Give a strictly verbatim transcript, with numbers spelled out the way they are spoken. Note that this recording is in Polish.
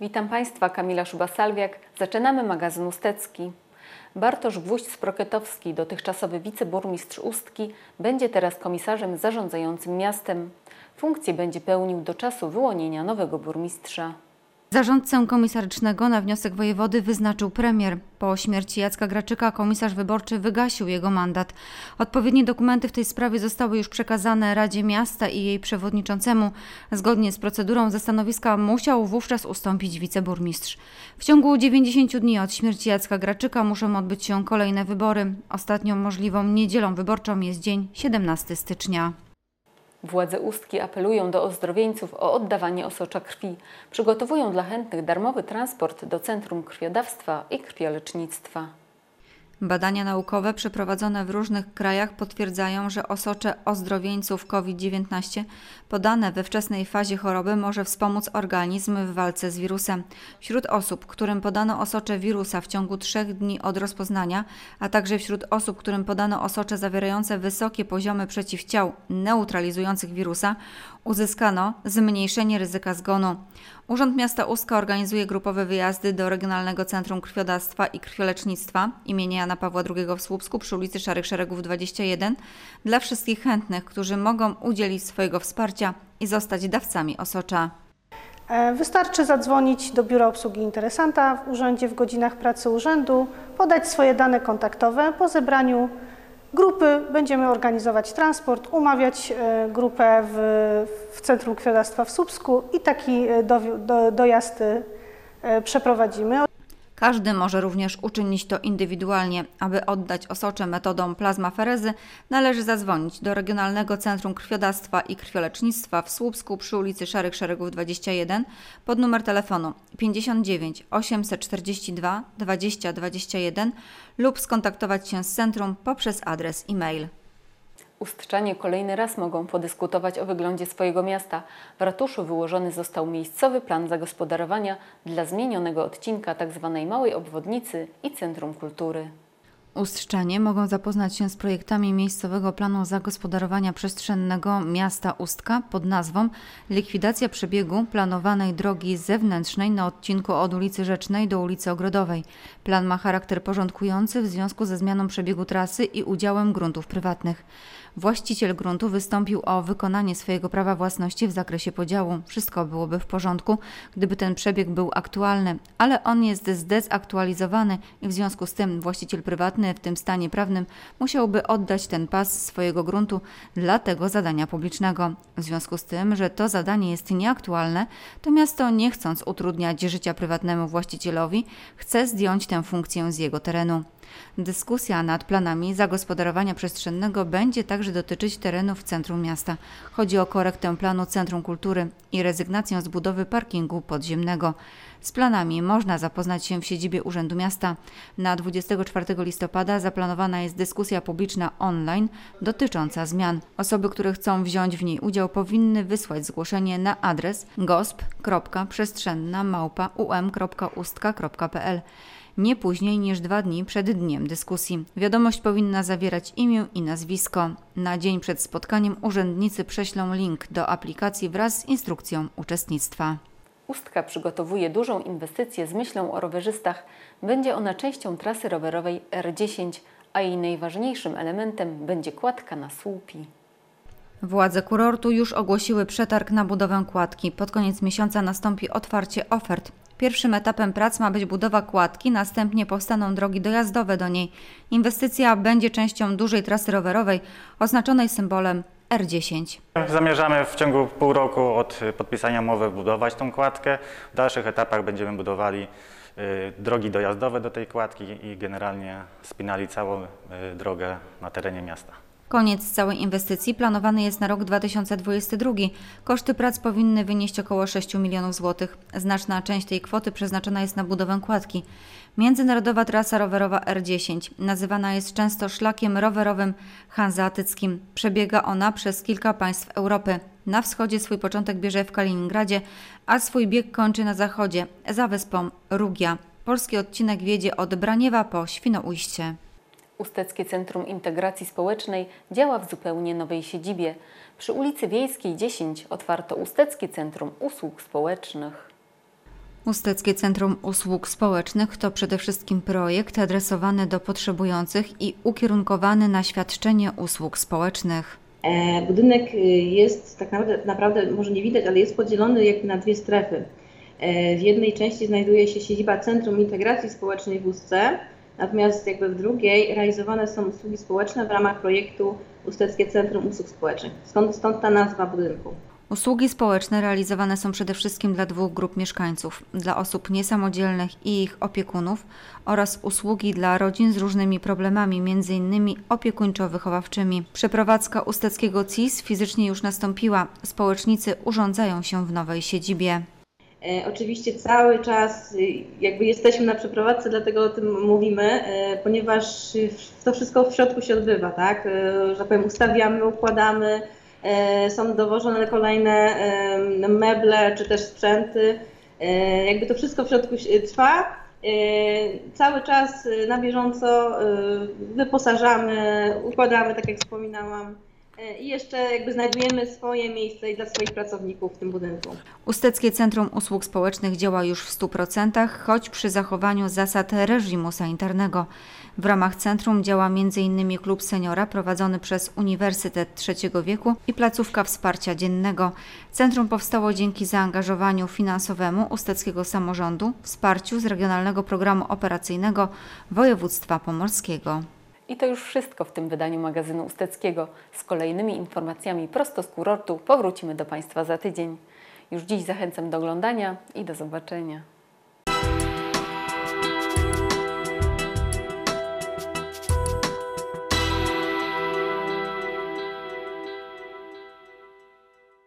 Witam Państwa, Kamila Szuba-Salwiak. Zaczynamy magazyn Ustecki. Bartosz Gwóźdź-Sprokietowski, dotychczasowy wiceburmistrz Ustki, będzie teraz komisarzem zarządzającym miastem. Funkcję będzie pełnił do czasu wyłonienia nowego burmistrza. Zarządcę komisarycznego na wniosek wojewody wyznaczył premier. Po śmierci Jacka Graczyka komisarz wyborczy wygasił jego mandat. Odpowiednie dokumenty w tej sprawie zostały już przekazane Radzie Miasta i jej przewodniczącemu. Zgodnie z procedurą ze stanowiska musiał wówczas ustąpić wiceburmistrz. W ciągu dziewięćdziesięciu dni od śmierci Jacka Graczyka muszą odbyć się kolejne wybory. Ostatnią możliwą niedzielą wyborczą jest dzień siedemnastego stycznia. Władze Ustki apelują do ozdrowieńców o oddawanie osocza krwi. Przygotowują dla chętnych darmowy transport do Centrum Krwiodawstwa i Krwiolecznictwa. Badania naukowe przeprowadzone w różnych krajach potwierdzają, że osocze ozdrowieńców COVID dziewiętnaście podane we wczesnej fazie choroby może wspomóc organizm w walce z wirusem. Wśród osób, którym podano osocze wirusa w ciągu trzech dni od rozpoznania, a także wśród osób, którym podano osocze zawierające wysokie poziomy przeciwciał neutralizujących wirusa, uzyskano zmniejszenie ryzyka zgonu. Urząd Miasta Ustka organizuje grupowe wyjazdy do Regionalnego Centrum Krwiodawstwa i Krwiolecznictwa imienia Jana Pawła drugiego w Słupsku przy ulicy Szarych Szeregów dwadzieścia jeden dla wszystkich chętnych, którzy mogą udzielić swojego wsparcia i zostać dawcami osocza. Wystarczy zadzwonić do Biura Obsługi Interesanta w urzędzie w godzinach pracy urzędu, podać swoje dane kontaktowe. Po zebraniu grupy będziemy organizować transport, umawiać grupę w, w Centrum Krwiodawstwa w Słupsku i taki do, do, dojazd przeprowadzimy. Każdy może również uczynić to indywidualnie. Aby oddać osocze metodą plazmaferezy, należy zadzwonić do Regionalnego Centrum Krwiodawstwa i Krwiolecznictwa w Słupsku przy ulicy Szarych Szeregów dwadzieścia jeden pod numer telefonu pięćdziesiąt dziewięć osiemset czterdzieści dwa dwadzieścia dwadzieścia jeden lub skontaktować się z centrum poprzez adres e-mail. Ustczanie kolejny raz mogą podyskutować o wyglądzie swojego miasta. W ratuszu wyłożony został miejscowy plan zagospodarowania dla zmienionego odcinka tzw. małej obwodnicy i Centrum Kultury. Ustrzanie mogą zapoznać się z projektami miejscowego planu zagospodarowania przestrzennego miasta Ustka pod nazwą Likwidacja przebiegu planowanej drogi zewnętrznej na odcinku od ulicy Rzecznej do ulicy Ogrodowej. Plan ma charakter porządkujący w związku ze zmianą przebiegu trasy i udziałem gruntów prywatnych. Właściciel gruntu wystąpił o wykonanie swojego prawa własności w zakresie podziału. Wszystko byłoby w porządku, gdyby ten przebieg był aktualny, ale on jest zdezaktualizowany i w związku z tym właściciel prywatny w tym stanie prawnym musiałby oddać ten pas swojego gruntu dla tego zadania publicznego. W związku z tym, że to zadanie jest nieaktualne, to miasto, nie chcąc utrudniać życia prywatnemu właścicielowi, chce zdjąć tę funkcję z jego terenu. Dyskusja nad planami zagospodarowania przestrzennego będzie także dotyczyć terenów w centrum miasta. Chodzi o korektę planu Centrum Kultury i rezygnację z budowy parkingu podziemnego. Z planami można zapoznać się w siedzibie Urzędu Miasta. Na dwudziestego czwartego listopada zaplanowana jest dyskusja publiczna online dotycząca zmian. Osoby, które chcą wziąć w niej udział, powinny wysłać zgłoszenie na adres gosp kropka przestrzenna małpa u m kropka ustka kropka p l. nie później niż dwa dni przed dniem dyskusji. Wiadomość powinna zawierać imię i nazwisko. Na dzień przed spotkaniem urzędnicy prześlą link do aplikacji wraz z instrukcją uczestnictwa. Ustka przygotowuje dużą inwestycję z myślą o rowerzystach. Będzie ona częścią trasy rowerowej R dziesięć, a jej najważniejszym elementem będzie kładka na słupi. Władze kurortu już ogłosiły przetarg na budowę kładki. Pod koniec miesiąca nastąpi otwarcie ofert. Pierwszym etapem prac ma być budowa kładki, następnie powstaną drogi dojazdowe do niej. Inwestycja będzie częścią dużej trasy rowerowej oznaczonej symbolem R dziesięć. Zamierzamy w ciągu pół roku od podpisania umowy budować tą kładkę. W dalszych etapach będziemy budowali y, drogi dojazdowe do tej kładki i generalnie spinali całą y, drogę na terenie miasta. Koniec całej inwestycji planowany jest na rok dwa tysiące dwudziesty drugi. Koszty prac powinny wynieść około sześć milionów złotych. Znaczna część tej kwoty przeznaczona jest na budowę kładki. Międzynarodowa trasa rowerowa R dziesięć nazywana jest często szlakiem rowerowym hanzeatyckim. Przebiega ona przez kilka państw Europy. Na wschodzie swój początek bierze w Kaliningradzie, a swój bieg kończy na zachodzie, za wyspą Rugia. Polski odcinek wiedzie od Braniewa po Świnoujście. Usteckie Centrum Integracji Społecznej działa w zupełnie nowej siedzibie. Przy ulicy Wiejskiej dziesięć otwarto Usteckie Centrum Usług Społecznych. Usteckie Centrum Usług Społecznych to przede wszystkim projekt adresowany do potrzebujących i ukierunkowany na świadczenie usług społecznych. Budynek jest tak naprawdę, naprawdę, może nie widać, ale jest podzielony jakby na dwie strefy. W jednej części znajduje się siedziba Centrum Integracji Społecznej w Ustce, natomiast jakby w drugiej realizowane są usługi społeczne w ramach projektu Usteckie Centrum Usług Społecznych. Stąd, stąd ta nazwa budynku. Usługi społeczne realizowane są przede wszystkim dla dwóch grup mieszkańców, dla osób niesamodzielnych i ich opiekunów oraz usługi dla rodzin z różnymi problemami, między innymi opiekuńczo-wychowawczymi. Przeprowadzka Usteckiego C I S fizycznie już nastąpiła. Społecznicy urządzają się w nowej siedzibie. E, oczywiście cały czas jakby jesteśmy na przeprowadzce, dlatego o tym mówimy, e, ponieważ to wszystko w środku się odbywa, tak? E, że tak powiem, ustawiamy, układamy, e, są dowożone kolejne e, meble czy też sprzęty. E, jakby to wszystko w środku trwa. E, cały czas na bieżąco e, wyposażamy, układamy, tak jak wspominałam. I jeszcze jakby znajdujemy swoje miejsce dla swoich pracowników w tym budynku. Usteckie Centrum Usług Społecznych działa już w stu procentach, choć przy zachowaniu zasad reżimu sanitarnego. W ramach centrum działa między innymi klub seniora prowadzony przez Uniwersytet Trzeciego Wieku i placówka wsparcia dziennego. Centrum powstało dzięki zaangażowaniu finansowemu usteckiego samorządu, wsparciu z Regionalnego Programu Operacyjnego Województwa Pomorskiego. I to już wszystko w tym wydaniu magazynu Usteckiego. Z kolejnymi informacjami prosto z kurortu powrócimy do Państwa za tydzień. Już dziś zachęcam do oglądania i do zobaczenia.